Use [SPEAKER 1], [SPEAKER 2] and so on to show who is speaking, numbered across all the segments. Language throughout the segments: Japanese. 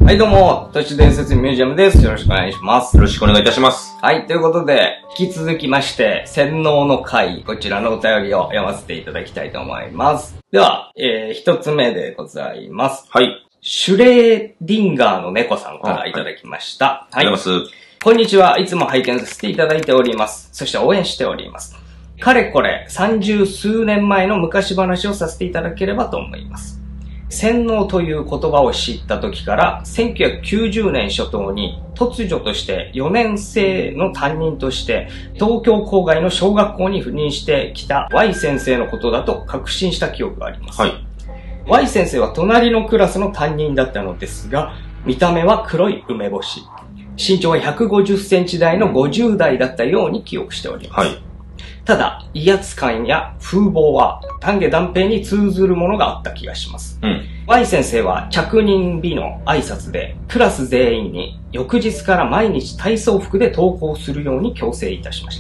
[SPEAKER 1] はいどうも、都市伝説ミュージアムです。よろしくお願いします。
[SPEAKER 2] よろしくお願いいたします。
[SPEAKER 1] はい、ということで、引き続きまして、洗脳の会、こちらのお便りを読ませていただきたいと思います。では、一つ目でございます。
[SPEAKER 2] はい。
[SPEAKER 1] シュレーディンガーの猫さんからいただきました。
[SPEAKER 2] はい。ありがとうございます。
[SPEAKER 1] こんにちは。いつも拝見させていただいております。そして応援しております。かれこれ30数年前の昔話をさせていただければと思います。洗脳という言葉を知った時から1990年初頭に突如として4年生の担任として東京郊外の小学校に赴任してきた Y 先生のことだと確信した記憶があります。
[SPEAKER 2] はい。
[SPEAKER 1] Y 先生は隣のクラスの担任だったのですが、見た目は黒い梅干し。身長は150センチ台の50代だったように記憶しております。はい。ただ、威圧感や風貌は丹下断平に通ずるものがあった気がします。Y 先生は着任日の挨拶でクラス全員に翌日から毎日体操服で登校するように強制いたしました。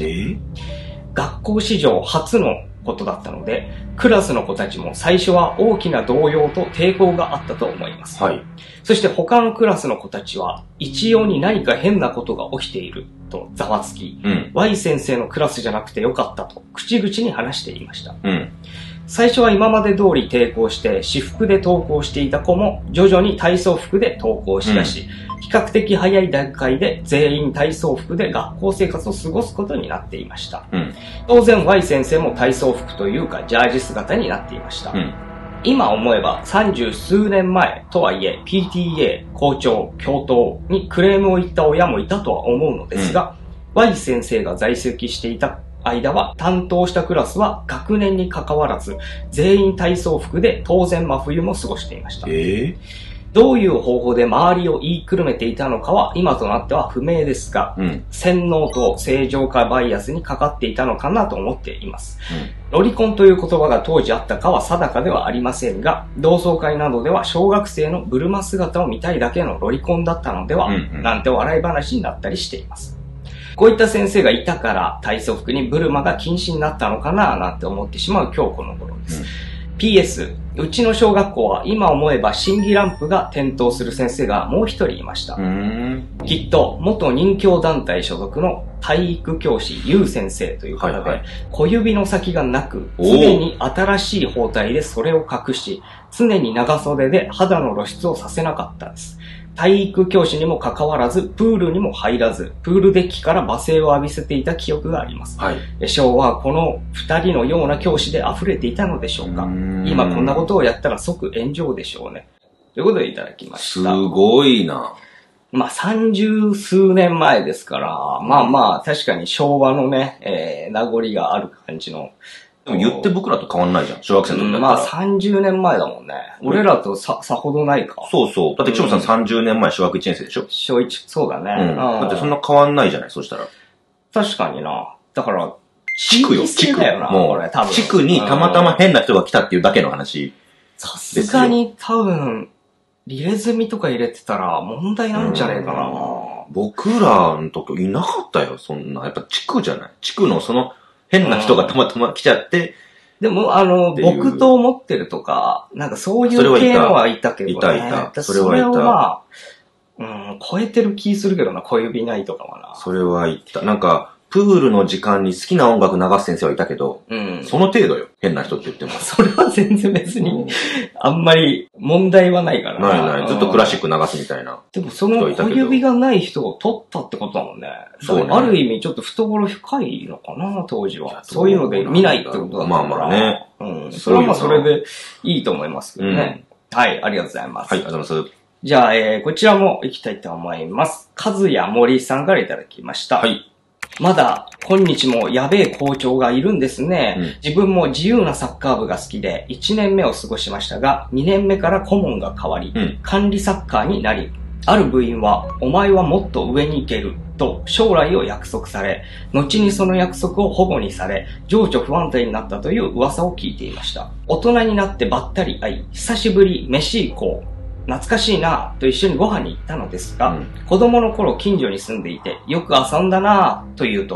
[SPEAKER 1] 学校史上初のことだったので、クラスの子たちも最初は大きな動揺と抵抗があったと思います。はい。そして他のクラスの子たちは一様に何か変なことが起きているとざわつき、Y 先生のクラスじゃなくてよかったと口々に話していました。最初は今まで通り抵抗して私服で登校していた子も徐々に体操服で登校しだし、比較的早い段階で全員体操服で学校生活を過ごすことになっていました。当然 Y 先生も体操服というかジャージ姿になっていました。今思えば30数年前とはいえ PTA、校長、教頭にクレームを言った親もいたとは思うのですが、Y 先生が在籍していた間は担当したクラスは学年に関わらず全員体操服で当然真冬も過ごしていました。どういう方法で周りを言いくるめていたのかは今となっては不明ですが、洗脳と正常化バイアスにかかっていたのかなと思っています。ロリコンという言葉が当時あったかは定かではありませんが、同窓会などでは小学生のブルマ姿を見たいだけのロリコンだったのでは、なんて笑い話になったりしています。こういった先生がいたから体操服にブルマが禁止になったのかななんて思ってしまう今日この頃です。PS、うちの小学校は今思えば審議ランプが点灯する先生がもう一人いました。きっと元任教団体所属の体育教師ゆう先生という方で、小指の先がなく、常に新しい包帯でそれを隠し、常に長袖で肌の露出をさせなかったんです。体育教師にもかかわらず、プールにも入らず、プールデッキから罵声を浴びせていた記憶があります。昭和はこの二人のような教師で溢れていたのでしょうか。今こんなことをやったら即炎上でしょうね。ということでいただきました。
[SPEAKER 2] すごいな。
[SPEAKER 1] まあ30数年前ですから、まあ確かに昭和のね、名残がある感じの。
[SPEAKER 2] でも言って僕らと変わんないじゃん。小学生の時だったら。
[SPEAKER 1] まあ30年前だもんね。俺らとさほどないか。
[SPEAKER 2] そうそう。だって岸本さん30年前小学1年生でしょ。
[SPEAKER 1] 小1、そうだね。
[SPEAKER 2] だってそんな変わんないじゃない、そしたら。
[SPEAKER 1] 確かにな。だから、
[SPEAKER 2] 地区よ、地区。
[SPEAKER 1] だよな、
[SPEAKER 2] も
[SPEAKER 1] これ多分。
[SPEAKER 2] う、地区にたまたま変な人が来たっていうだけの話。
[SPEAKER 1] さすがに多分、リレズミとか入れてたら問題なんじゃねえかな。
[SPEAKER 2] 僕らの時いなかったよ、そんな。やっぱ地区じゃない。地区のその変な人がたまたま来ちゃって。
[SPEAKER 1] でも、僕と思ってるとか、なんかそういう系のはいたけどね。
[SPEAKER 2] いた。
[SPEAKER 1] それはいた。まあ、超えてる気するけどな、小指ないとかはな。
[SPEAKER 2] それはいた。なんか、プールの時間に好きな音楽流す先生はいたけど、その程度よ。変な人って言っても。
[SPEAKER 1] それは全然別に、あんまり問題はないから
[SPEAKER 2] ない。ずっとクラシック流すみたいな。
[SPEAKER 1] でもその小指がない人を取ったってことだもんね。そうね。ある意味ちょっと懐深いのかな、当時は。そういうので見ないってことだったから。
[SPEAKER 2] まあね。
[SPEAKER 1] それはまあそれでいいと思いますけどね。はい、ありがとうございます。
[SPEAKER 2] はい、ありがとうございます。
[SPEAKER 1] じゃあ、こちらも行きたいと思います。和也森さんからいただきました。はい。まだ、今日もやべえ校長がいるんですね。自分も自由なサッカー部が好きで、1年目を過ごしましたが、2年目から顧問が変わり、管理サッカーになり、ある部員は、お前はもっと上に行ける、と将来を約束され、後にその約束を保護にされ、情緒不安定になったという噂を聞いていました。大人になってばったり会い、久しぶり飯行こう。懐かしいなぁと一緒にご飯に行ったのですが、子供の頃近所に住んでいて、よく遊んだなぁと言うと、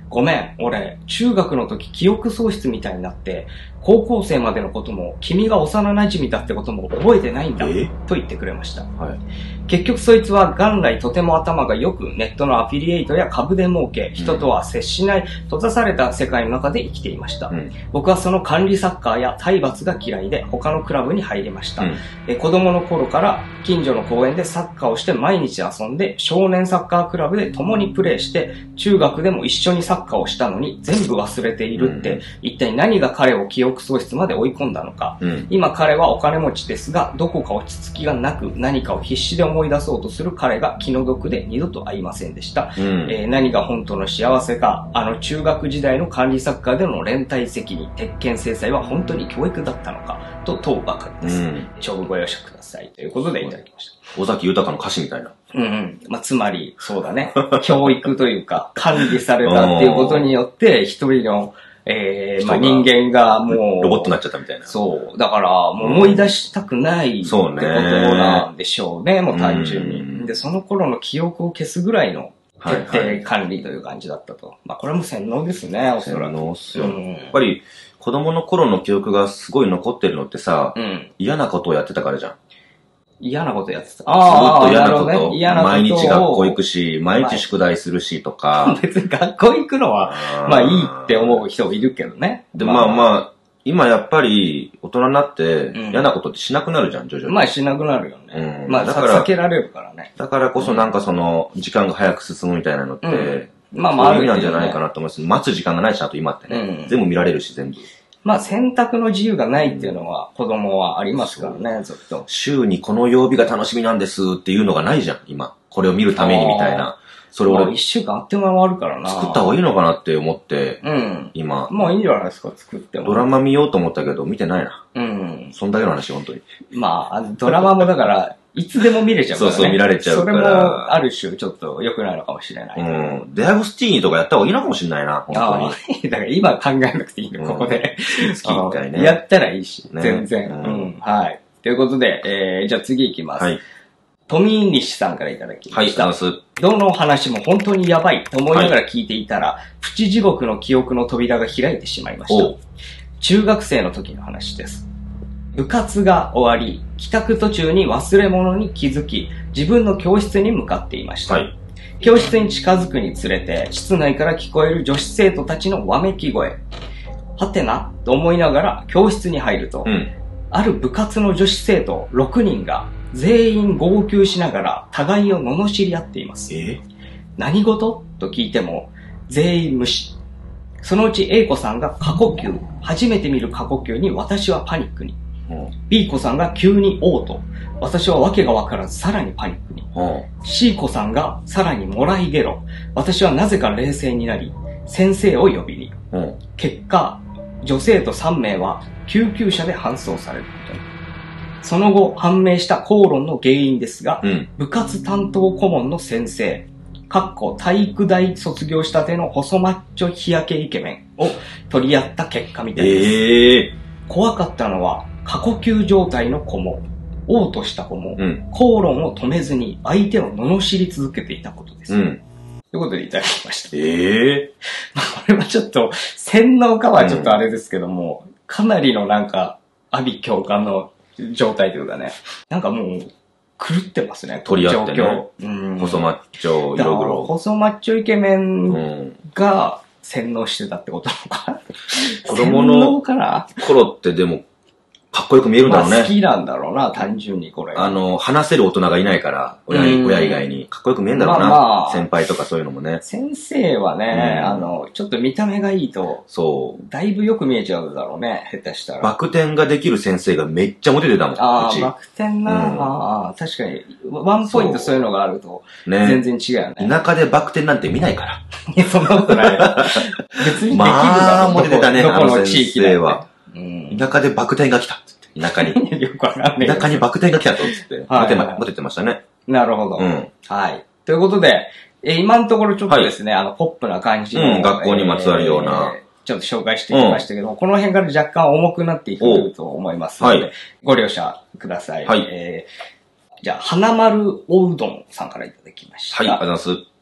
[SPEAKER 1] ごめん、俺、中学の時記憶喪失みたいになって、高校生までのことも、君が幼馴染だってことも覚えてないんだ、と言ってくれました。はい、結局そいつは元来とても頭が良く、ネットのアフィリエイトや株で儲け、人とは接しない閉ざされた世界の中で生きていました。僕はその管理サッカーや体罰が嫌いで、他のクラブに入りました。子供の頃から近所の公園でサッカーをして毎日遊んで、少年サッカークラブで共にプレーして、中学でも一緒にサッカーをしたのに全部忘れているって、一体何が彼を記憶喪失まで追い込んだのか。今彼はお金持ちですが、どこか落ち着きがなく何かを必死で思い出そうとする彼が気の毒で二度と会いませんでした。何が本当の幸せか、中学時代の管理サッカーでの連帯責任、鉄拳制裁は本当に教育だったのか、と問うばかりです。長文ご容赦ください。ということでいただきました。
[SPEAKER 2] 尾崎豊の歌詞みたいな。
[SPEAKER 1] つまり、そうだね。教育というか、管理されたっていうことによって、一人の、人間がもう、
[SPEAKER 2] ロボットになっちゃったみたいな。
[SPEAKER 1] そう。だから、もう思い出したくないってことなんでしょうね、もう単純に。で、その頃の記憶を消すぐらいの徹底管理という感じだったと。これも洗脳ですね、おそらく。洗脳っすよ。やっぱり、
[SPEAKER 2] 子供の頃の記憶がすごい残ってるのってさ、嫌なことをやってたからじゃん。
[SPEAKER 1] 嫌なことやってた。ずっ
[SPEAKER 2] と嫌なこと。毎日学校行くし、毎日宿題するしとか。
[SPEAKER 1] 別に学校行くのは、いいって思う人もいるけどね。
[SPEAKER 2] で、今やっぱり大人になって嫌なことってしなくなるじゃん、徐々に。
[SPEAKER 1] しなくなるよね。だから避けられるからね。
[SPEAKER 2] だからこそなんか時間が早く進むみたいなのって、そういう意味なんじゃないかなと思います。待つ時間がないし、あと今ってね。全部見られるし、全部。
[SPEAKER 1] 選択の自由がないっていうのは子供はありますからね、ずっと。
[SPEAKER 2] 週にこの曜日が楽しみなんですっていうのがないじゃん、今。これを見るためにみたいな。それを
[SPEAKER 1] 一週間あってもあるからな。
[SPEAKER 2] 作った方がいいのかなって思って、今。
[SPEAKER 1] いいんじゃないですか、作っても。
[SPEAKER 2] ドラマ見ようと思ったけど、見てないな。そんだけの話、本当に。
[SPEAKER 1] ドラマもだから、いつでも見れちゃうからね。
[SPEAKER 2] そう、見られちゃうから。
[SPEAKER 1] それも、ある種、ちょっと良くないのかもしれない。
[SPEAKER 2] デアゴスティーニとかやった方がいいのかもしれないな、本当に。
[SPEAKER 1] だから今考えなくていいの、ここで。
[SPEAKER 2] 月1回ね。
[SPEAKER 1] やったらいいし、全然。はい。ということで、じゃあ次行きます。はい。富西さんからいただきました。はい、どの話も本当にやばいと思いながら聞いていたら、プチ地獄の記憶の扉が開いてしまいました。中学生の時の話です。部活が終わり、帰宅途中に忘れ物に気づき、自分の教室に向かっていました。教室に近づくにつれて、室内から聞こえる女子生徒たちのわめき声。はてなと思いながら教室に入ると、ある部活の女子生徒6人が全員号泣しながら互いを罵り合っています。何事と聞いても全員無視。そのうち A 子さんが過呼吸、初めて見る過呼吸に私はパニックに。B 子さんが急に嘔吐。私は訳がわからずさらにパニックに。C 子さんがさらにもらいゲロ。私はなぜか冷静になり、先生を呼びに。結果、女生徒3名は救急車で搬送されることに。その後判明した口論の原因ですが、部活担当顧問の先生、体育大卒業したての細マッチョ日焼けイケメンを取り合った結果みたいです。怖かったのは過呼吸状態の子も、嘔吐した子も、口論を止めずに相手を罵り続けていたことです。ということでいただきました。これはちょっと、洗脳かはちょっとあれですけども、かなりの阿鼻教官の状態というかね、もう、狂ってますね、
[SPEAKER 2] 取り合ってね。細マッチョ、色黒。
[SPEAKER 1] 細マッチョイケメンが洗脳してたってことなのかな。
[SPEAKER 2] 子供の頃ってでも、かっこよく見えるんだろうね。
[SPEAKER 1] 好きなんだろうな、単純にこれ。
[SPEAKER 2] 話せる大人がいないから、親以外に。かっこよく見えるんだろうな。先輩とかそういうのもね。
[SPEAKER 1] 先生はね、ちょっと見た目がいいと、そう。だいぶよく見えちゃうだろうね、下手したら。
[SPEAKER 2] バク転ができる先生がめっちゃモテてたもん。
[SPEAKER 1] バク転な、確かに。ワンポイントそういうのがあると、全然違うよね。
[SPEAKER 2] 田舎でバク転なんて見ないから。
[SPEAKER 1] いや、そんなことない。別にできるだろ。
[SPEAKER 2] モテてたね、
[SPEAKER 1] どこの地域では。
[SPEAKER 2] 田舎でバク転が来た。田舎に。
[SPEAKER 1] よくわかんない。
[SPEAKER 2] 田舎にバク転が来たと、つって。モテてましたね。
[SPEAKER 1] なるほど。はい。ということで、今のところちょっとですね、ポップな感じの、
[SPEAKER 2] 学校にまつわるような、
[SPEAKER 1] ちょっと紹介してきましたけども、この辺から若干重くなっていくと思いますので、ご了承ください。じゃあ、花丸おうどんさんからいただきました。
[SPEAKER 2] はい、ありがとうございます。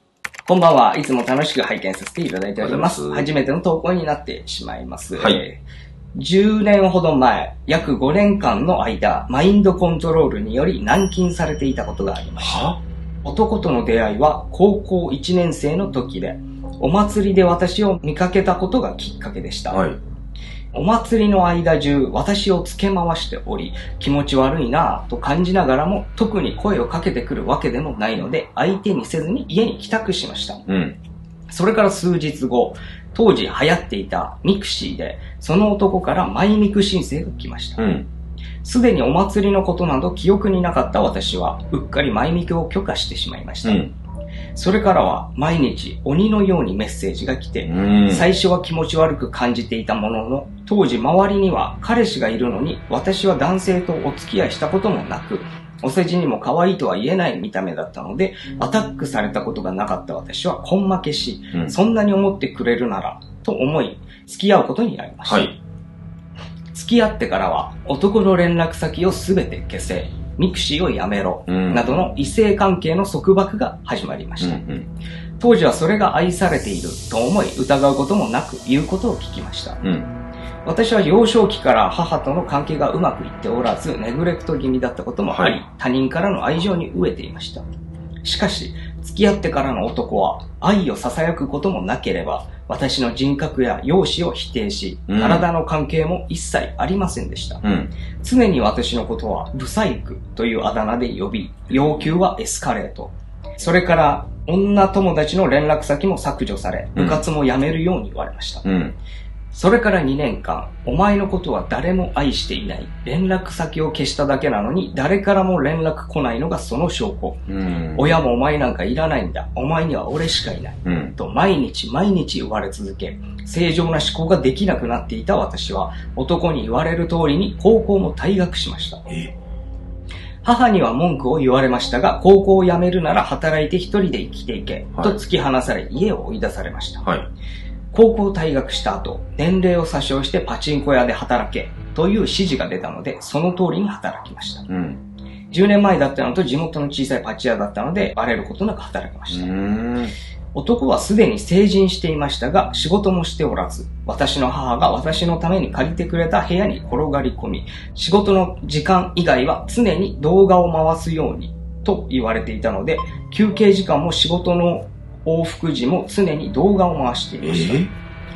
[SPEAKER 1] こんばんは。いつも楽しく拝見させていただいております。初めての投稿になってしまいます。はい。10年ほど前、約5年間の間、マインドコントロールにより軟禁されていたことがありました。男との出会いは高校1年生の時で、お祭りで私を見かけたことがきっかけでした。はい。お祭りの間中、私をつけ回しており、気持ち悪いなぁと感じながらも、特に声をかけてくるわけでもないので、相手にせずに家に帰宅しました。うん。それから数日後、当時流行っていたミクシーで、その男からマイミク申請が来ました。うん。すでにお祭りのことなど記憶になかった私は、うっかりマイミクを許可してしまいました。うん。それからは毎日鬼のようにメッセージが来て、最初は気持ち悪く感じていたものの、当時周りには彼氏がいるのに、私は男性とお付き合いしたこともなく、お世辞にも可愛いとは言えない見た目だったので、アタックされたことがなかった私は根負けし、そんなに思ってくれるなら、と思い、付き合うことになりました。はい、付き合ってからは、男の連絡先をすべて消せ、ミクシーをやめろ、などの異性関係の束縛が始まりました。当時はそれが愛されていると思い疑うこともなく言うことを聞きました。私は幼少期から母との関係がうまくいっておらず、ネグレクト気味だったこともあり、他人からの愛情に飢えていました。しかし、付き合ってからの男は愛を囁くこともなければ、私の人格や容姿を否定し、体の関係も一切ありませんでした。常に私のことはブサイクというあだ名で呼び、要求はエスカレート。それから女友達の連絡先も削除され、部活もやめるように言われました。それから2年間、お前のことは誰も愛していない。連絡先を消しただけなのに、誰からも連絡来ないのがその証拠。親もお前なんかいらないんだ。お前には俺しかいない。と毎日毎日言われ続け、正常な思考ができなくなっていた私は、男に言われる通りに高校も退学しました。母には文句を言われましたが、高校を辞めるなら働いて一人で生きていけ、と突き放され、家を追い出されました。高校退学した後、年齢を詐称してパチンコ屋で働けという指示が出たので、その通りに働きました。10年前だったのと地元の小さいパチ屋だったので、バレることなく働きました。男はすでに成人していましたが、仕事もしておらず、私の母が私のために借りてくれた部屋に転がり込み、仕事の時間以外は常に動画を回すようにと言われていたので、休憩時間も仕事の往復時も常に動画を回していました。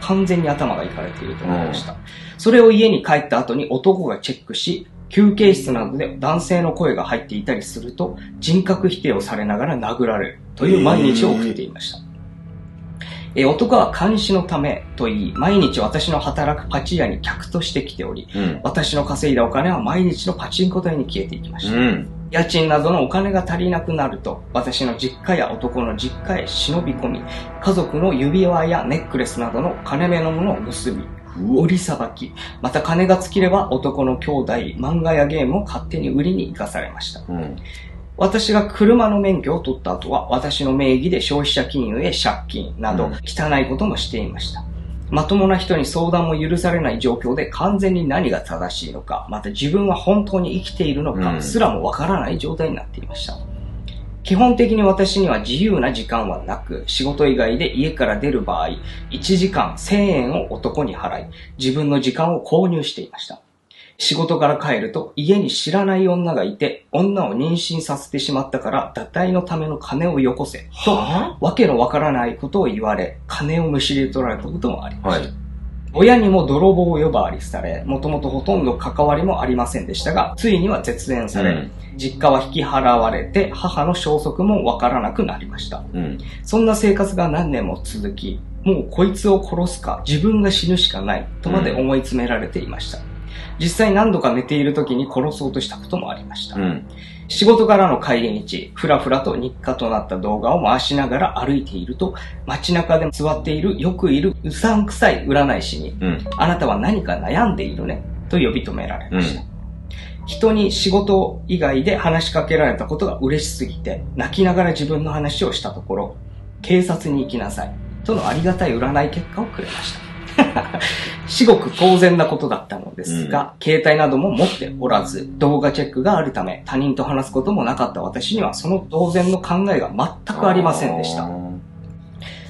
[SPEAKER 1] 完全に頭がいかれていると思いました。それを家に帰った後に男がチェックし、休憩室などで男性の声が入っていたりすると、人格否定をされながら殴られるという毎日を送っていました。男は監視のためと言い、毎日私の働くパチ屋に客として来ており、私の稼いだお金は毎日のパチンコ台に消えていきました。家賃などのお金が足りなくなると、私の実家や男の実家へ忍び込み、家族の指輪やネックレスなどの金目のものを盗み、売りさばき、また金が尽きれば男の兄弟、漫画やゲームを勝手に売りに行かされました。私が車の免許を取った後は、私の名義で消費者金融へ借金など、汚いこともしていました。まともな人に相談も許されない状況で完全に何が正しいのか、また自分は本当に生きているのかすらもわからない状態になっていました。基本的に私には自由な時間はなく、仕事以外で家から出る場合、1時間1000円を男に払い、自分の時間を購入していました。仕事から帰ると家に知らない女がいて、女を妊娠させてしまったから堕胎のための金をよこせと、わけのわからないことを言われ、金をむしり取られたこともありました。親にも泥棒呼ばわりされ、もともとほとんど関わりもありませんでしたが、ついには絶縁され、実家は引き払われて、母の消息もわからなくなりました。そんな生活が何年も続き、もうこいつを殺すか、自分が死ぬしかないとまで思い詰められていました。実際何度か寝ている時に殺そうとしたこともありました。仕事からの帰り道、ふらふらと日課となった動画を回しながら歩いていると、街中で座っているよくいるうさんくさい占い師に、あなたは何か悩んでいるねと呼び止められました。人に仕事以外で話しかけられたことが嬉しすぎて、泣きながら自分の話をしたところ、警察に行きなさいとのありがたい占い結果をくれました。至極当然なことだったのですが、携帯なども持っておらず、動画チェックがあるため、他人と話すこともなかった私には、その当然の考えが全くありませんでした。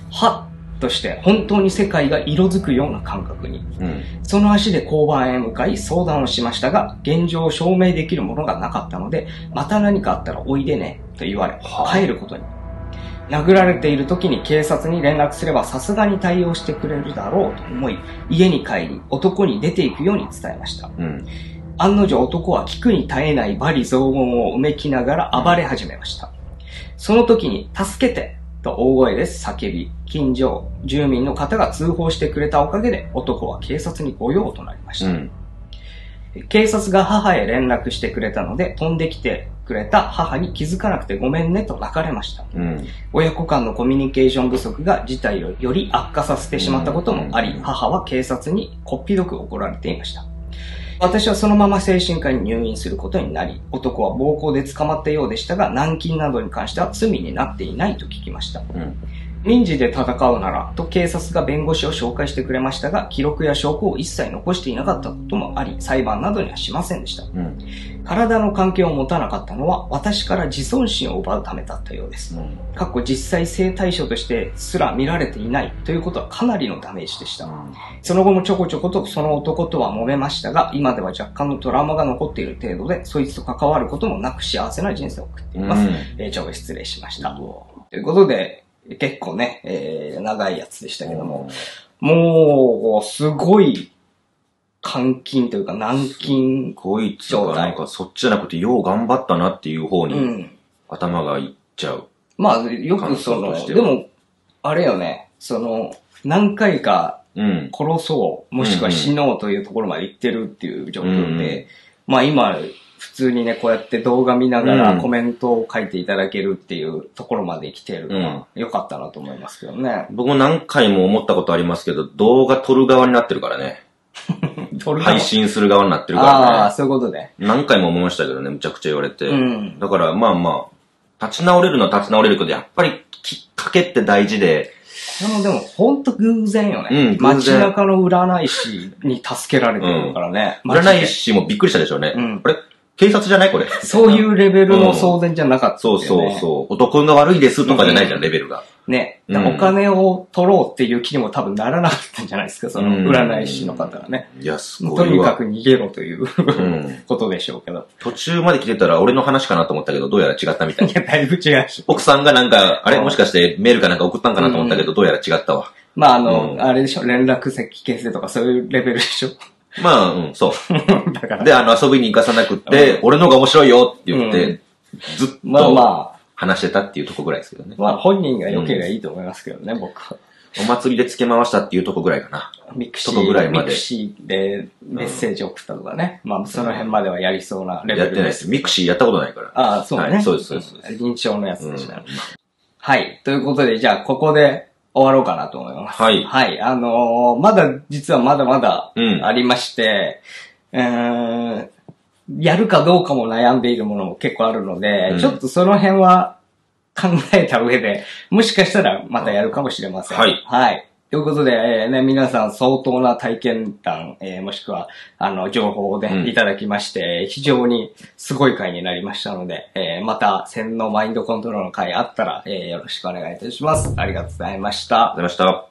[SPEAKER 1] はっとして本当に世界が色づくような感覚に。その足で交番へ向かい相談をしましたが、現状を証明できるものがなかったので、また何かあったらおいでね、と言われ、帰ることに。殴られている時に警察に連絡すればさすがに対応してくれるだろうと思い、家に帰り、男に出ていくように伝えました。案の定男は聞くに耐えない罵詈雑言をうめきながら暴れ始めました。その時に、助けてと大声で叫び、近所住民の方が通報してくれたおかげで男は警察に御用となりました。警察が母へ連絡してくれたので、飛んできてくれた母に気づかなくてごめんねと泣かれました。親子間のコミュニケーション不足が事態をより悪化させてしまったこともあり、母は警察にこっぴどく怒られていました。私はそのまま精神科に入院することになり、男は暴行で捕まったようでしたが、軟禁などに関しては罪になっていないと聞きました。民事で戦うならと警察が弁護士を紹介してくれましたが、記録や証拠を一切残していなかったこともあり、裁判などにはしませんでした。体の関係を持たなかったのは私から自尊心を奪うためだったようです。実際性対象としてすら見られていないということはかなりのダメージでした。その後もちょこちょことその男とは揉めましたが、今では若干のトラウマが残っている程度で、そいつと関わることもなく幸せな人生を送っています。長文失礼しました。ということで、結構ね、長いやつでしたけども、もう、すごい、監禁というか軟禁状態。
[SPEAKER 2] なんかそっちじゃなくて、よう頑張ったなっていう方に、頭がいっちゃう。
[SPEAKER 1] まあ、よくでも、あれよね、何回か殺そう、もしくは死のうというところまで行ってるっていう状況で、まあ今、普通にね、こうやって動画見ながらコメントを書いていただけるっていうところまで来てるのは良かったなと思いますけどね。
[SPEAKER 2] 僕も何回も思ったことありますけど、動画撮る側になってるからね。配信する側になってるからね。
[SPEAKER 1] ああ、そういうことで。
[SPEAKER 2] 何回も思いましたけどね、むちゃくちゃ言われて。だからまあまあ、立ち直れるのは立ち直れるけど、やっぱりきっかけって大事で。
[SPEAKER 1] でもほんと偶然よね。街中の占い師に助けられてるからね。
[SPEAKER 2] 占い師もびっくりしたでしょうね。あれ警察じゃないこれ。
[SPEAKER 1] そういうレベルの騒然じゃなかった、
[SPEAKER 2] そうそうそう。男が悪いですとかじゃないじゃん、レベルが。
[SPEAKER 1] ね。お金を取ろうっていう気にも多分ならなかったんじゃないですか、その占い師の方がね。
[SPEAKER 2] いや、すごい。
[SPEAKER 1] とにかく逃げろということでしょうけど。
[SPEAKER 2] 途中まで来てたら俺の話かなと思ったけど、どうやら違ったみたい。
[SPEAKER 1] いや、だいぶ違うし。
[SPEAKER 2] 奥さんがなんか、あれもしかしてメールかなんか送ったんかなと思ったけど、どうやら違ったわ。
[SPEAKER 1] まああれでしょ、連絡先消せとかそういうレベルでしょ。
[SPEAKER 2] まあ、そう。だから。で、遊びに行かさなくって、俺の方が面白いよって言って、ずっと話してたっていうとこぐらいですけどね。
[SPEAKER 1] まあ、本人が良ければいいと思いますけどね、僕は。
[SPEAKER 2] お祭りで付け回したっていうとこぐらいかな。
[SPEAKER 1] ミクシーでメッセージ送ったとかね。まあ、その辺まではやりそうなレベルで。
[SPEAKER 2] やってないです。ミクシーやったことないから。
[SPEAKER 1] ああ、そうね。
[SPEAKER 2] そうです、そうです。
[SPEAKER 1] 認知症のやつでした。はい。ということで、じゃあ、ここで、終わろうかなと思います。
[SPEAKER 2] はい。
[SPEAKER 1] はい。まだ、実はまだまだありまして、やるかどうかも悩んでいるものも結構あるので、ちょっとその辺は考えた上で、もしかしたらまたやるかもしれません。
[SPEAKER 2] はい。
[SPEAKER 1] はい。ということで、皆さん相当な体験談、もしくは、情報をね、いただきまして、非常にすごい回になりましたので、また、洗脳マインドコントロールの回あったら、よろしくお願いいたします。ありがとうございました。
[SPEAKER 2] ありがとうございました。